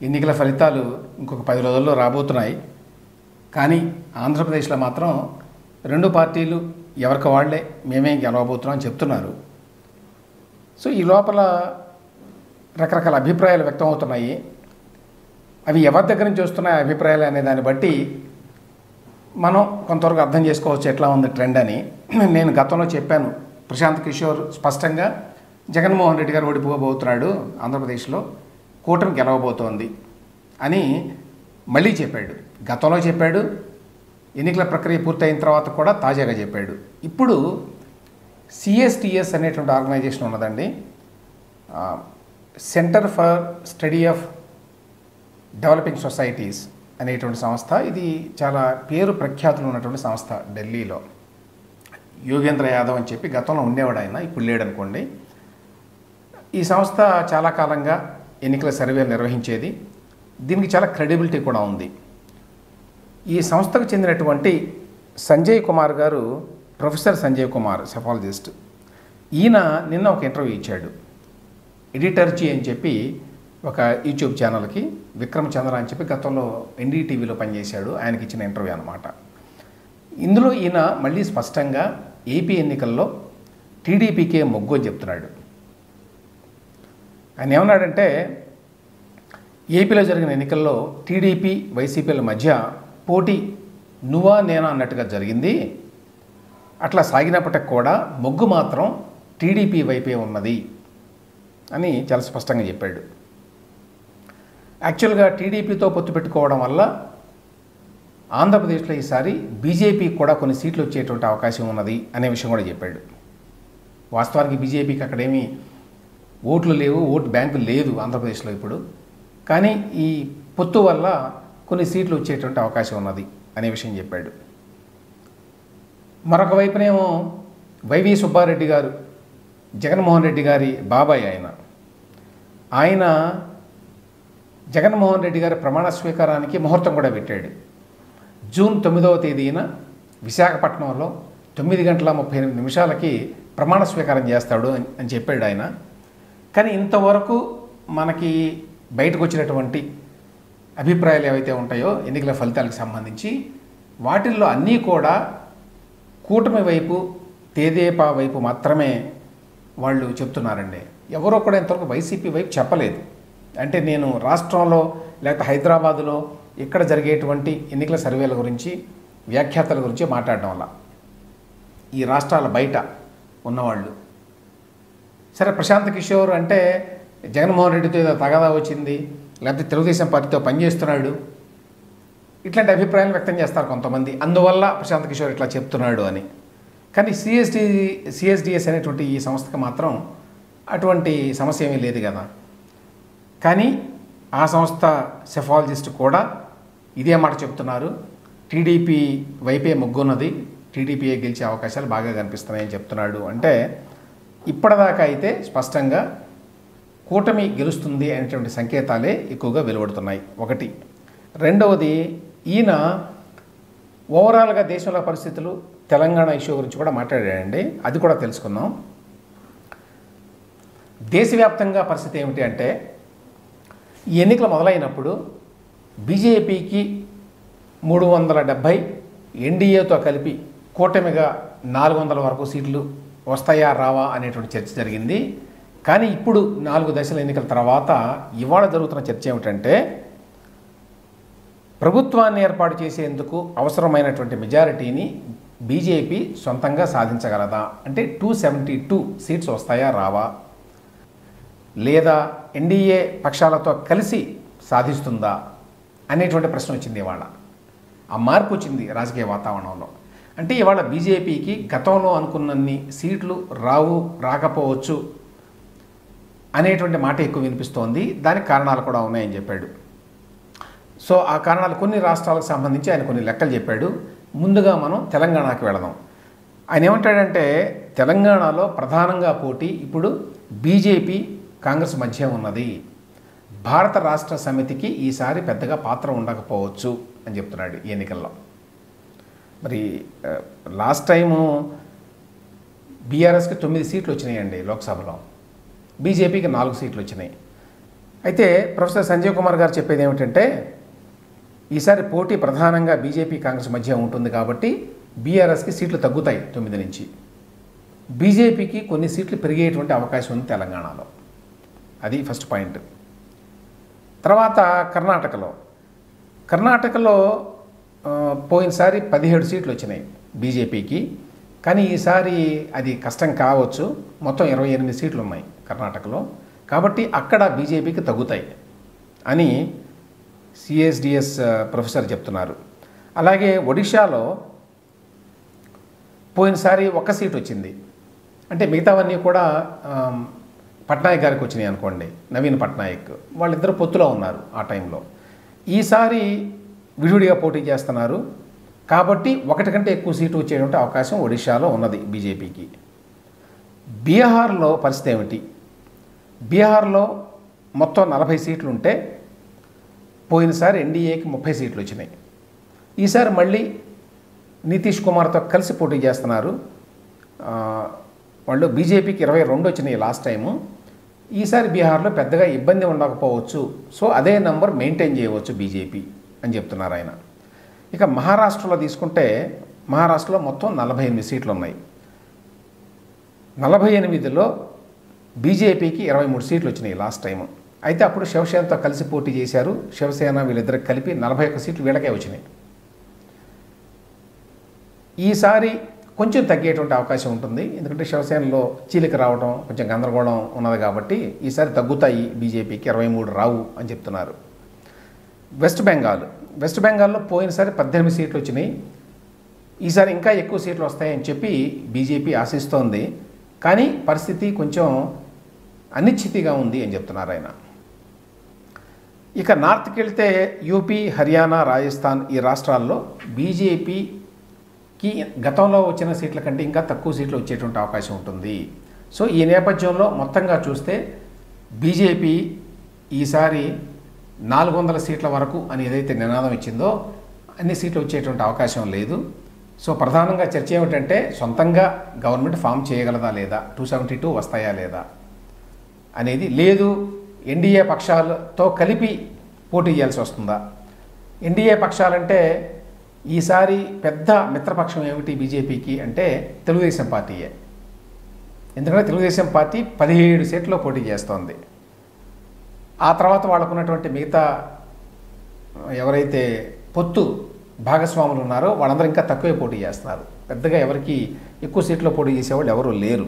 ఎన్నికల ఫలితాలు ఇంకొక 10 రోజుల్లో రాబోతున్నాయి. కానీ ఆంధ్రప్రదేశ్లో మాత్రం రెండు పార్టీలు ఎవరికి వాళ్లే మేమే గెలవబోతున్నాం అని చెప్తున్నారు. సో ఈ లోపల రకరకాల అభిప్రాయాలు వ్యక్తం అవుతున్నాయి. అవి ఎవరి దగ్గర నుంచి వస్తున్నాయి అభిప్రాయాలు అనే దాన్ని బట్టి మనం కొంతవరకు అర్థం చేసుకోవచ్చు ఎట్లా ఉంది ట్రెండ్ అని. నేను గతంలో చెప్పాను, ప్రశాంత్ కిషోర్ స్పష్టంగా జగన్మోహన్ రెడ్డి గారు ఓడిపోబోతున్నాడు, ఆంధ్రప్రదేశ్లో కూటమి గెలవబోతోంది అని మళ్ళీ చెప్పాడు. గతంలో చెప్పాడు, ఎన్నికల ప్రక్రియ పూర్తయిన తర్వాత కూడా తాజాగా చెప్పాడు. ఇప్పుడు సిఎస్టిఎస్ అనేటువంటి ఆర్గనైజేషన్ ఉన్నదండి, centre for study of developing societies అనేటువంటి సంస్థ. ఇది చాలా పేరు ప్రఖ్యాతులు ఉన్నటువంటి సంస్థ ఢిల్లీలో. యోగేంద్ర యాదవ్ అని చెప్పి గతంలో ఉండేవాడు ఆయన, ఇప్పుడు లేడనుకోండి. ఈ సంస్థ చాలా కాలంగా ఎన్నికల సర్వేలు నిర్వహించేది. దీనికి చాలా క్రెడిబిలిటీ కూడా ఉంది. ఈ సంస్థకు చెందినటువంటి సంజయ్ కుమార్ గారు, ప్రొఫెసర్ సంజయ్ కుమార్, సెఫాలజిస్ట్, ఈయన నిన్న ఒక ఇంటర్వ్యూ ఇచ్చాడు ఎడిటర్జీ అని చెప్పి ఒక యూట్యూబ్ ఛానల్కి. విక్రమ్ చంద్ర అని చెప్పి గతంలో ఎన్డీటీవీలో పనిచేశాడు, ఆయనకి ఇచ్చిన ఇంటర్వ్యూ అనమాట. ఇందులో ఈయన మళ్ళీ స్పష్టంగా ఏపీ ఎన్నికల్లో టీడీపీకే మొగ్గు అని చెప్తున్నాడు. ఆయన ఏమన్నాడంటే, ఏపీలో జరిగిన ఎన్నికల్లో టీడీపీ వైసీపీల మధ్య పోటీ నువ్వా నేనా అన్నట్టుగా జరిగింది. అట్లా సాగినప్పటికి కూడా మొగ్గు మాత్రం టీడీపీ వైపే ఉన్నది అని చాలా స్పష్టంగా చెప్పాడు. యాక్చువల్గా టీడీపీతో పొత్తు పెట్టుకోవడం వల్ల ఆంధ్రప్రదేశ్లో ఈసారి బీజేపీకి కూడా కొన్ని సీట్లు వచ్చేటువంటి అవకాశం ఉన్నది అనే విషయం కూడా చెప్పాడు. వాస్తవానికి బీజేపీకి అక్కడేమీ ఓట్లు లేవు, ఓటు బ్యాంకు లేదు ఆంధ్రప్రదేశ్లో ఇప్పుడు. కానీ ఈ పొత్తు వల్ల కొన్ని సీట్లు వచ్చేటువంటి అవకాశం ఉన్నది అనే విషయం చెప్పాడు. మరొక వైపునేమో వైవి సుబ్బారెడ్డి గారు, జగన్మోహన్ రెడ్డి గారి బాబాయ్ ఆయన జగన్మోహన్ రెడ్డి గారి ప్రమాణ స్వీకారానికి ముహూర్తం కూడా పెట్టాడు. జూన్ 9వ తేదీన విశాఖపట్నంలో 9:38 ప్రమాణ స్వీకారం చేస్తాడు అని చెప్పాడు ఆయన. కానీ ఇంతవరకు మనకి బయటకు వచ్చినటువంటి అభిప్రాయాలు ఏవైతే ఉంటాయో ఎన్నికల ఫలితాలకు సంబంధించి, వాటిల్లో అన్నీ కూడా కూటమి వైపు, తేదేపా వైపు మాత్రమే వాళ్ళు చెప్తున్నారండి. ఎవరో కూడా ఇంతవరకు వైసీపీ వైపు చెప్పలేదు. అంటే నేను రాష్ట్రంలో లేకపోతే హైదరాబాదులో ఇక్కడ జరిగేటువంటి ఎన్నికల సర్వేల గురించి, వ్యాఖ్యాతల గురించి మాట్లాడడం వల్ల ఈ రాష్ట్రాల బయట ఉన్నవాళ్ళు, సరే ప్రశాంత్ కిషోర్ అంటే జగన్మోహన్ రెడ్డితో ఏదో తగాదా వచ్చింది, లేకపోతే తెలుగుదేశం పార్టీతో పనిచేస్తున్నాడు, ఇట్లాంటి అభిప్రాయాలు వ్యక్తం చేస్తారు కొంతమంది. అందువల్ల ప్రశాంత్ కిషోర్ ఇట్లా చెప్తున్నాడు అని. కానీ సిఎస్డిఎస్ అనేటువంటి ఈ సంస్థకు మాత్రం అటువంటి సమస్య ఏమీ లేదు కదా. కానీ ఆ సంస్థ సెఫాలజిస్ట్ కూడా ఇదే మాట చెప్తున్నారు, టీడీపీ వైపే మొగ్గున్నది, టీడీపీఏ గెలిచే అవకాశాలు బాగా కనిపిస్తున్నాయని చెప్తున్నాడు. అంటే ఇప్పటిదాకా అయితే స్పష్టంగా కూటమి గెలుస్తుంది అనేటువంటి సంకేతాలే ఎక్కువగా వెలువడుతున్నాయి, ఒకటి. రెండవది, ఈయన ఓవరాల్గా దేశంలో పరిస్థితులు, తెలంగాణ ఇష్యూ గురించి కూడా మాట్లాడాడండి. అది కూడా తెలుసుకుందాం. దేశవ్యాప్తంగా పరిస్థితి ఏమిటి అంటే, ఈ ఎన్నికలు మొదలైనప్పుడు బీజేపీకి 370, ఎన్డీఏతో కలిపి కూటమిగా 400 వరకు సీట్లు వస్తాయా రావా అనేటువంటి చర్చ జరిగింది. కానీ ఇప్పుడు 4 దశల ఎన్నికల తర్వాత ఇవాళ జరుగుతున్న చర్చ ఏమిటంటే, ప్రభుత్వాన్ని ఏర్పాటు చేసేందుకు అవసరమైనటువంటి మెజారిటీని బీజేపీ సొంతంగా సాధించగలదా, అంటే 272 సీట్స్ వస్తాయా రావా, లేదా ఎన్డీఏ పక్షాలతో కలిసి సాధిస్తుందా అనేటువంటి ప్రశ్న వచ్చింది ఇవాళ. ఆ మార్పు వచ్చింది రాజకీయ వాతావరణంలో. అంటే ఇవాళ బీజేపీకి గతంలో అనుకున్నన్ని సీట్లు రాకపోవచ్చు అనేటువంటి మాట ఎక్కువ వినిపిస్తోంది. దానికి కారణాలు కూడా ఉన్నాయని చెప్పాడు. సో ఆ కారణాలు కొన్ని రాష్ట్రాలకు సంబంధించి ఆయన కొన్ని లెక్కలు చెప్పాడు. ముందుగా మనం తెలంగాణకి వెళదాం. ఆయన ఏమంటాడంటే, తెలంగాణలో ప్రధానంగా పోటీ ఇప్పుడు బీజేపీ కాంగ్రెస్ మధ్య ఉన్నది. భారత రాష్ట్ర సమితికి ఈసారి పెద్దగా పాత్ర ఉండకపోవచ్చు అని చెప్తున్నాడు ఈ ఎన్నికల్లో. మరి లాస్ట్ టైము బీఆర్ఎస్కి 9 సీట్లు వచ్చినాయండి లోక్సభలో, బీజేపీకి 4 సీట్లు వచ్చినాయి. అయితే ప్రొఫెసర్ సంజీవ్ కుమార్ గారు చెప్పేది ఏమిటంటే ఈసారి పోటీ ప్రధానంగా బీజేపీ కాంగ్రెస్ మధ్య ఉంటుంది కాబట్టి బీఆర్ఎస్కి సీట్లు తగ్గుతాయి 9 నుంచి, బీజేపీకి కొన్ని సీట్లు పెరిగేటువంటి అవకాశం ఉంది తెలంగాణలో. అది ఫస్ట్ పాయింట్. తర్వాత కర్ణాటకలో పోయినసారి 17 సీట్లు వచ్చినాయి బీజేపీకి, కానీ ఈసారి అది కష్టం కావచ్చు. మొత్తం 28 సీట్లు ఉన్నాయి కర్ణాటకలో, కాబట్టి అక్కడ బీజేపీకి తగ్గుతాయి అని సిఎస్డిఎస్ ప్రొఫెసర్ చెప్తున్నారు. అలాగే ఒడిశాలో పోయినసారి 1 సీట్ వచ్చింది, అంటే మిగతావన్నీ కూడా పట్నాయక్ గారికి వచ్చినాయి అనుకోండి, నవీన్ పట్నాయక్, వాళ్ళిద్దరు పొత్తులో ఉన్నారు ఆ టైంలో. ఈసారి విడివిడిగా పోటీ చేస్తున్నారు కాబట్టి 1 కంటే ఎక్కువ సీటు వచ్చేటువంటి అవకాశం ఒడిశాలో ఉన్నది బీజేపీకి. బీహార్లో పరిస్థితి ఏమిటి? బీహార్లో మొత్తం 40 సీట్లు ఉంటే పోయినసారి ఎన్డీఏకి 30 సీట్లు వచ్చినాయి. ఈసారి మళ్ళీ నితీష్ కుమార్తో కలిసి పోటీ చేస్తున్నారు. వాళ్ళు బీజేపీకి 22 వచ్చినాయి లాస్ట్ టైము. ఈసారి బీహార్లో పెద్దగా ఇబ్బంది ఉండకపోవచ్చు, సో అదే నంబర్ మెయింటైన్ చేయవచ్చు బీజేపీ అని చెప్తున్నారు ఆయన. ఇక మహారాష్ట్రలో తీసుకుంటే మహారాష్ట్రలో మొత్తం 48 సీట్లు ఉన్నాయి. 48లో బీజేపీకి 23 సీట్లు వచ్చినాయి లాస్ట్ టైము. అయితే అప్పుడు శివసేనతో కలిసి పోటీ చేశారు. శివసేన వీళ్ళిద్దరికి కలిపి 41 సీట్లు వీళ్ళకే వచ్చినాయి. ఈసారి కొంచెం తగ్గేటువంటి అవకాశం ఉంటుంది, ఎందుకంటే శివసేనలో చీలిక రావడం కొంచెం గందరగోళం ఉన్నది కాబట్టి ఈసారి తగ్గుతాయి బీజేపీకి, 23 రావు అని చెప్తున్నారు. వెస్ట్ బెంగాల్లో పోయినసారి 18 సీట్లు వచ్చినాయి. ఈసారి ఇంకా ఎక్కువ సీట్లు వస్తాయని చెప్పి బీజేపీ ఆశిస్తోంది, కానీ పరిస్థితి కొంచెం అనిశ్చితిగా ఉంది అని చెప్తున్నారు ఆయన. ఇక నార్త్కి వెళ్తే యూపీ, హర్యానా, రాజస్థాన్ ఈ రాష్ట్రాల్లో బీజేపీకి గతంలో వచ్చిన సీట్ల కంటే ఇంకా తక్కువ సీట్లు వచ్చేటువంటి అవకాశం ఉంటుంది. సో ఈ నేపథ్యంలో మొత్తంగా చూస్తే బీజేపీ ఈసారి 400 సీట్ల వరకు అని ఏదైతే నినాదం ఇచ్చిందో అన్ని సీట్లు వచ్చేటువంటి అవకాశం లేదు. సో ప్రధానంగా చర్చ ఏమిటంటే సొంతంగా గవర్నమెంట్ ఫామ్ చేయగలదా లేదా, 272 వస్తాయా లేదా అనేది, లేదు ఎన్డీఏ పక్షాలతో కలిపి పోటీ చేయాల్సి వస్తుందా. ఎన్డీఏ పక్షాలంటే ఈసారి పెద్ద మిత్రపక్షం ఏమిటి బీజేపీకి అంటే తెలుగుదేశం పార్టీయే. ఎందుకంటే తెలుగుదేశం పార్టీ 17 సీట్లలో పోటీ చేస్తోంది. ఆ తర్వాత వాళ్ళకున్నటువంటి మిగతా ఎవరైతే పొత్తు భాగస్వాములు ఉన్నారో వాళ్ళందరూ ఇంకా తక్కువే పోటీ చేస్తున్నారు. పెద్దగా ఎవరికి ఎక్కువ సీట్లో పోటీ చేసేవాళ్ళు ఎవరూ లేరు.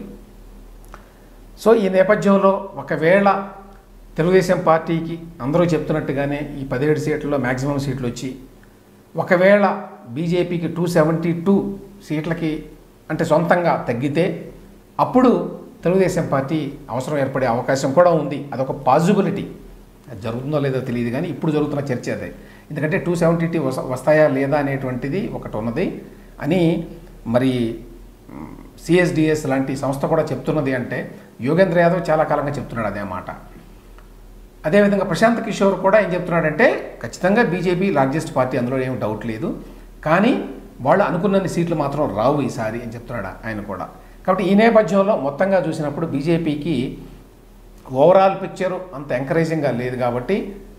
సో ఈ నేపథ్యంలో ఒకవేళ తెలుగుదేశం పార్టీకి అందరూ చెప్తున్నట్టుగానే ఈ 17 సీట్లలో మ్యాక్సిమం సీట్లు వచ్చి ఒకవేళ బీజేపీకి 272 సీట్లకి అంటే సొంతంగా తగ్గితే అప్పుడు తెలుగుదేశం పార్టీ అవసరం ఏర్పడే అవకాశం కూడా ఉంది. అదొక పాజిబిలిటీ. అది జరుగుతుందో లేదో తెలియదు, కానీ ఇప్పుడు జరుగుతున్న చర్చ అదే. ఎందుకంటే 272 వస్తాయా లేదా అనేటువంటిది ఒకటి ఉన్నది అని మరి సిఎస్డిఎస్ లాంటి సంస్థ కూడా చెప్తున్నది. అంటే యోగేంద్ర యాదవ్ చాలా కాలంగా చెప్తున్నాడు అదే మాట. అదేవిధంగా ప్రశాంత్ కిషోర్ కూడా ఏం చెప్తున్నాడంటే ఖచ్చితంగా బీజేపీ లార్జెస్ట్ పార్టీ, అందులో ఏం డౌట్ లేదు, కానీ వాళ్ళు అనుకున్నన్ని సీట్లు మాత్రం రావు ఈసారి అని చెప్తున్నాడు ఆయన కూడా. కాబట్టి ఈ నేపథ్యంలో మొత్తంగా చూసినప్పుడు బీజేపీకి ఓవరాల్ పిక్చరు అంత ఎంకరేజింగ్గా లేదు కాబట్టి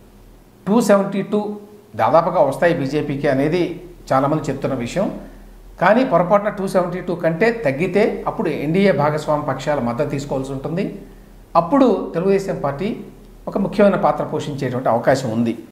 272 దాదాపుగా వస్తాయి బీజేపీకి అనేది చాలామంది చెప్తున్న విషయం. కానీ పొరపాటున 272 కంటే తగ్గితే అప్పుడు ఎన్డీఏ భాగస్వామి పక్షాల మద్దతు తీసుకోవాల్సి ఉంటుంది. అప్పుడు తెలుగుదేశం పార్టీ ఒక ముఖ్యమైన పాత్ర పోషించేటువంటి అవకాశం ఉంది.